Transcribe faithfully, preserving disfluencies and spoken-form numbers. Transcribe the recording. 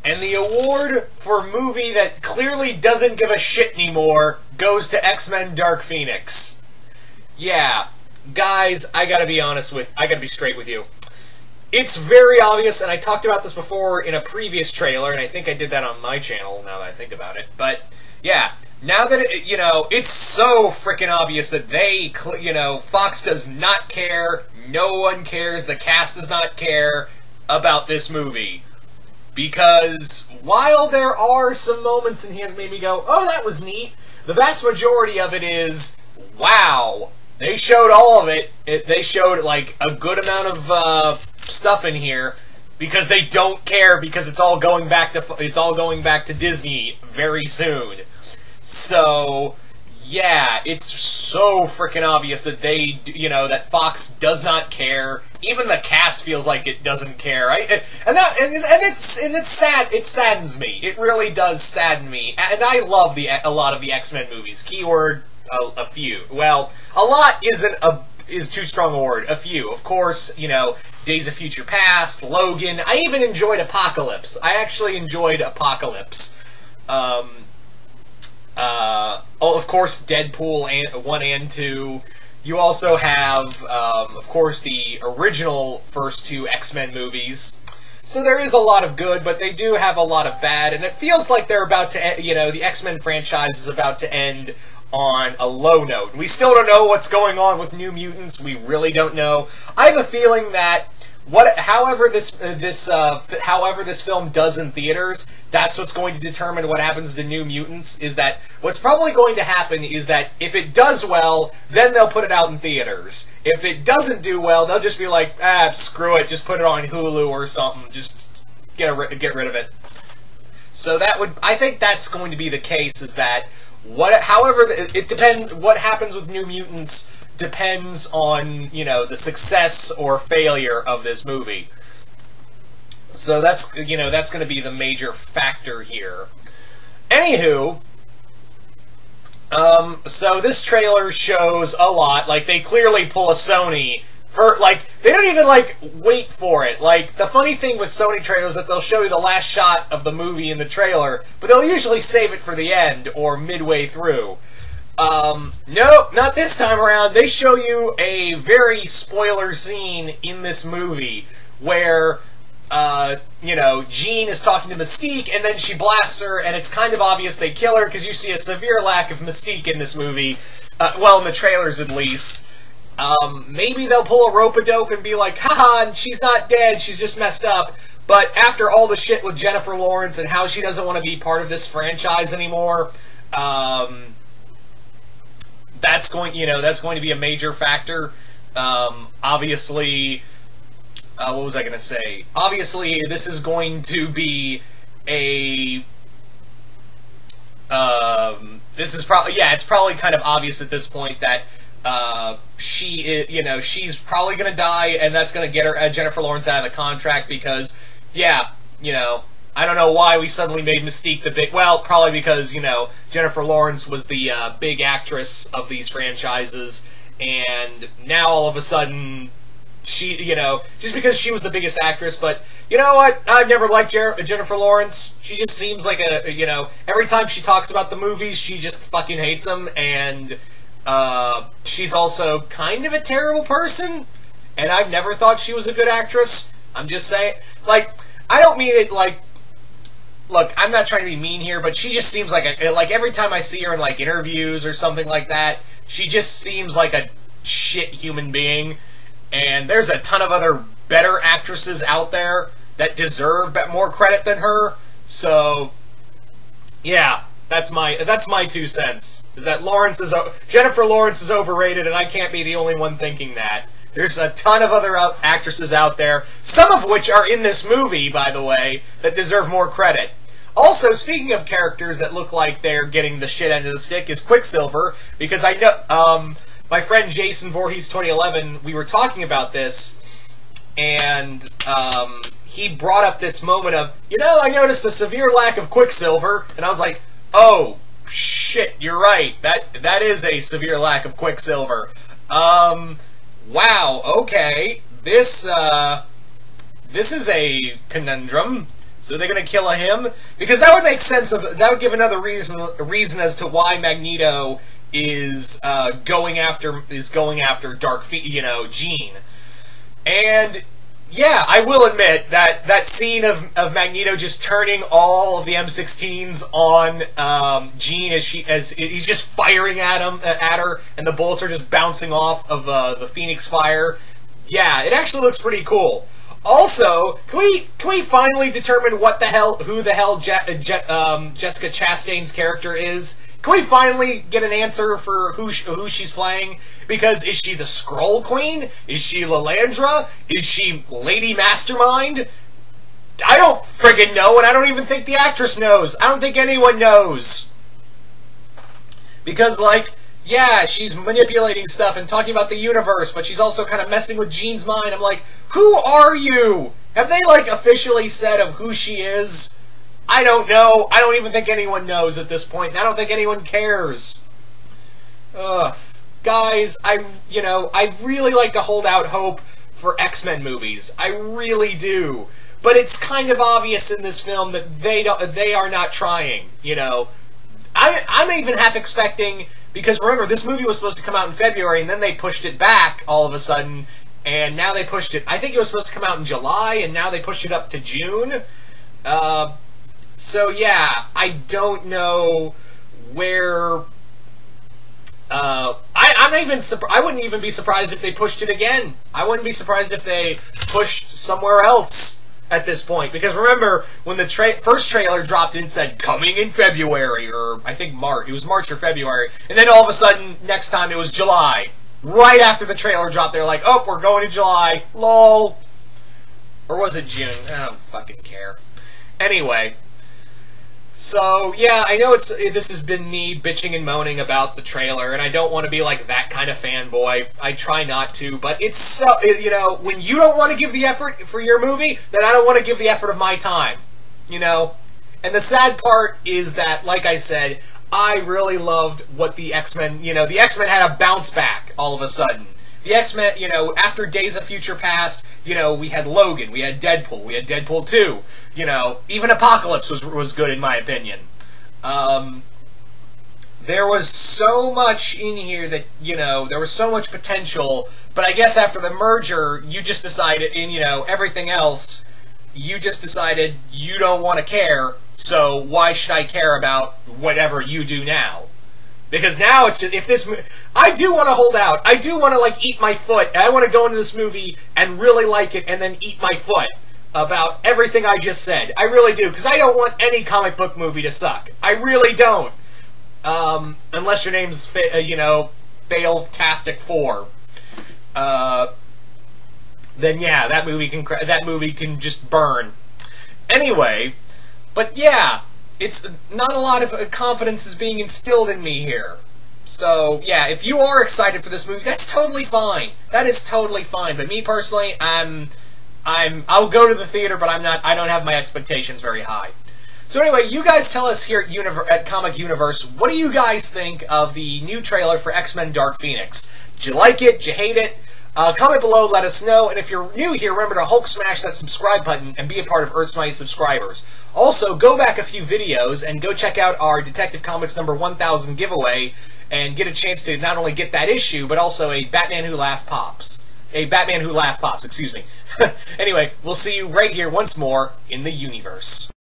And the award for movie that clearly doesn't give a shit anymore goes to X-Men Dark Phoenix. Yeah, guys, I gotta be honest with, I gotta be straight with you. It's very obvious, and I talked about this before in a previous trailer, and I think I did that on my channel now that I think about it. But, yeah, now that, it, you know, it's so freaking obvious that they, you know, Fox does not care, no one cares, the cast does not care about this movie. Because while there are some moments in here that made me go, oh, that was neat, the vast majority of it is, wow. They showed all of it. it they showed, like, a good amount of uh, stuff in here because they don't care because it's all going back to it's all going back to Disney very soon. So, yeah, it's so freaking obvious that they, you know, that Fox does not care. Even the cast feels like it doesn't care. I, and that, and, and it's and it's sad. It saddens me. It really does sadden me. And I love the a lot of the X-Men movies. Keyword a, a few. Well, a lot isn't a is too strong a word. A few, of course. You know, Days of Future Past, Logan. I even enjoyed Apocalypse. I actually enjoyed Apocalypse. Um. Uh. Oh, of course, Deadpool and one and two. You also have, um, of course, the original first two X-Men movies. So there is a lot of good, but they do have a lot of bad, and it feels like they're about to end, you know, the X-Men franchise is about to end on a low note. We still don't know what's going on with New Mutants. We really don't know. I have a feeling that what, however this uh, this uh, however this film does in theaters, that's what's going to determine what happens to New Mutants. Is that what's probably going to happen is that if it does well, then they'll put it out in theaters. If it doesn't do well, they'll just be like, ah, screw it, just put it on Hulu or something. Just get a, get rid of it. So that would, I think that's going to be the case. Is that what? However, it depends. What happens with New Mutants depends on, you know, the success or failure of this movie. So that's, you know, that's going to be the major factor here. Anywho, um, so this trailer shows a lot. Like, they clearly pull a Sony for, like, they don't even, like, wait for it. Like, the funny thing with Sony trailers is that they'll show you the last shot of the movie in the trailer, but they'll usually save it for the end or midway through. Um, nope, not this time around. They show you a very spoiler scene in this movie where, uh, you know, Jean is talking to Mystique, and then she blasts her, and it's kind of obvious they kill her, because you see a severe lack of Mystique in this movie. Uh, well, in the trailers, at least. Um, maybe they'll pull a rope-a-dope and be like, haha, she's not dead, she's just messed up. But after all the shit with Jennifer Lawrence and how she doesn't want to be part of this franchise anymore, um... that's going, you know, that's going to be a major factor. Um, obviously, uh, what was I going to say? Obviously, this is going to be a, um, this is probably, yeah, it's probably kind of obvious at this point that, uh, she is, you know, she's probably going to die, and that's going to get her, uh, Jennifer Lawrence out of the contract, because, yeah, you know, I don't know why we suddenly made Mystique the big... Well, probably because, you know, Jennifer Lawrence was the uh, big actress of these franchises, and now all of a sudden, she, you know, just because she was the biggest actress, but, you know what? I've never liked Jer Jennifer Lawrence. She just seems like a, you know, every time she talks about the movies, she just fucking hates them, and uh, she's also kind of a terrible person, and I've never thought she was a good actress. I'm just saying, like, I don't mean it like... Look, I'm not trying to be mean here, but she just seems like a, like every time I see her in like interviews or something like that, she just seems like a shit human being. And there's a ton of other better actresses out there that deserve more credit than her. So, yeah, that's my that's my two cents. Is that Lawrence is Jennifer Lawrence is overrated, and I can't be the only one thinking that. There's a ton of other out actresses out there, some of which are in this movie, by the way, that deserve more credit. Also, speaking of characters that look like they're getting the shit end of the stick, is Quicksilver, because I know, um, my friend Jason Voorhees twenty eleven, we were talking about this, and, um, he brought up this moment of, you know, I noticed a severe lack of Quicksilver, and I was like, oh, shit, you're right, that, that is a severe lack of Quicksilver. Um... Wow, okay, this, uh, this is a conundrum. So they're gonna kill him? Because that would make sense of, that would give another reason reason as to why Magneto is uh, going after is going after Dark Fe you know, Jean. And yeah, I will admit that that scene of, of Magneto just turning all of the M sixteens on um, Jean as she as he's just firing at him at her, and the bullets are just bouncing off of uh, the Phoenix fire. Yeah, it actually looks pretty cool. Also, can we can we finally determine what the hell who the hell Je Je um, Jessica Chastain's character is? Can we finally get an answer for who sh who she's playing? Because is she the Skrull Queen? Is she Lilandra? Is she Lady Mastermind? I don't friggin' know, and I don't even think the actress knows. I don't think anyone knows. Because, like, yeah, she's manipulating stuff and talking about the universe, but she's also kind of messing with Jean's mind. I'm like, who are you? Have they, like, officially said of who she is? I don't know. I don't even think anyone knows at this point, and I don't think anyone cares. Ugh. Guys, I, you know, I really like to hold out hope for X-Men movies. I really do. But it's kind of obvious in this film that they don't, they are not trying, you know. I, I'm even half expecting, because remember, this movie was supposed to come out in February, and then they pushed it back all of a sudden, and now they pushed it, I think it was supposed to come out in July, and now they pushed it up to June. Uh, so yeah, I don't know where... Uh, I, I'm even I wouldn't even be surprised if they pushed it again. I wouldn't be surprised if they pushed somewhere else at this point. Because remember, when the tra first trailer dropped in, it said, coming in February, or I think March. It was March or February. And then all of a sudden, next time, it was July. Right after the trailer dropped, they're like, oh, we're going to July. Lol. Or was it June? I don't fucking care. Anyway. So, yeah, I know it's this has been me bitching and moaning about the trailer, and I don't want to be like that kind of fanboy. I try not to, but it's so, you know, when you don't want to give the effort for your movie, then I don't want to give the effort of my time, you know? And the sad part is that, like I said, I really loved what the X-Men, you know, the X-Men had a bounce back all of a sudden. The X-Men, you know, after Days of Future Past, you know, we had Logan, we had Deadpool, we had Deadpool two, you know, even Apocalypse was was good in my opinion. Um, there was so much in here that, you know, there was so much potential, but I guess after the merger, you just decided, in, you know, everything else, you just decided you don't want to care, so why should I care about whatever you do now? Because now it's just, if this, I do want to hold out. I do want to, like, eat my foot. I want to go into this movie and really like it and then eat my foot about everything I just said. I really do, because I don't want any comic book movie to suck. I really don't. Um, unless your name's, fa uh, you know, Fail-tastic four. Uh, then yeah, that movie can, cra that movie can just burn. Anyway, but yeah. It's not a lot of confidence is being instilled in me here. So, yeah, if you are excited for this movie, that's totally fine. That is totally fine. But me personally, I'm I'm I'll go to the theater, but I'm not I don't have my expectations very high. So anyway, you guys tell us here at, Univer at Comic Universe, what do you guys think of the new trailer for X-Men Dark Phoenix? Did you like it? Did you hate it? Uh, comment below, let us know, and if you're new here, remember to Hulk smash that subscribe button and be a part of Earth's Mighty Subscribers. Also, go back a few videos and go check out our Detective Comics number one thousand giveaway and get a chance to not only get that issue, but also a Batman Who Laughed Pops. A Batman Who Laughed Pops, excuse me. Anyway, we'll see you right here once more in the YOUniverse.